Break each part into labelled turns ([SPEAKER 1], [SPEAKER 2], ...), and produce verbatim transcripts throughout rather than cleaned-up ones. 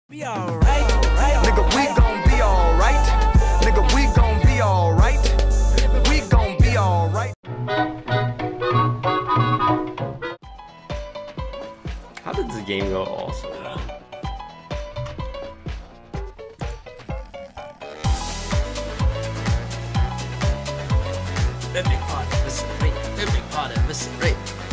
[SPEAKER 1] Be alright, nigga, we gon' be alright. Nigga, we gon' be alright. We gon' be alright.
[SPEAKER 2] How did the game go also?
[SPEAKER 3] Big part, listen, right. Big part, listen, right.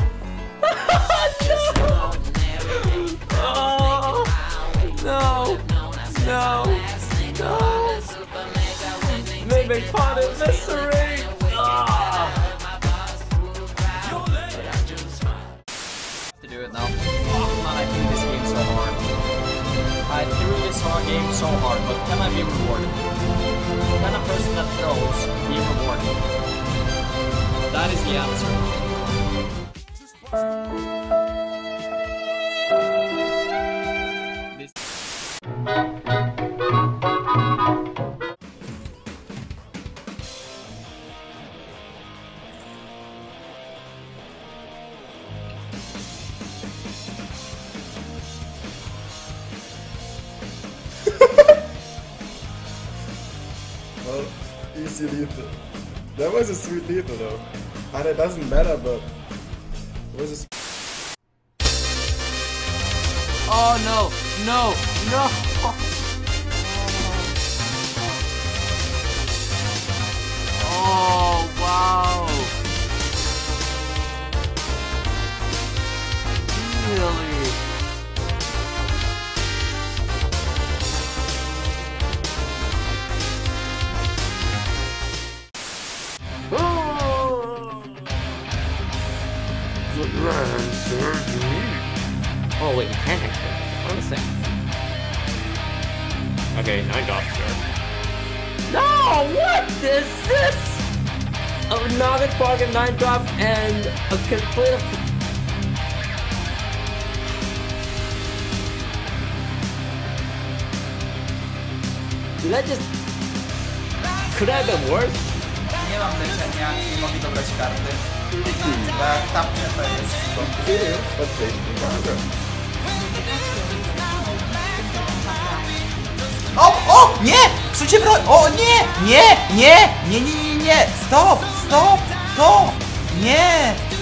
[SPEAKER 2] No, no, no. They make fun of misery.
[SPEAKER 3] To do it now. Oh man, I threw this game so hard. I threw this hard game so hard, but can I be rewarded? Can a person that throws be rewarded? That is the answer.
[SPEAKER 4] Well, easy lethal. That was a sweet lethal though. And it doesn't matter, but it was a
[SPEAKER 3] Oh no, no, no! Oh wow! Really?
[SPEAKER 2] Oh wait, you can't actually. What was that? Okay, nine drops, sure. No! What is this? A Nugget fucking nine drop and a complete. Did I just. Could I have been worse?
[SPEAKER 5] Nie mam leczenia, nie mogę dobrać karty. Tak, tapnie to jest. O, o, nie! Psucie broń! O, nie! Nie! Nie! Nie, nie, nie, nie! Stop! Stop! To! Nie!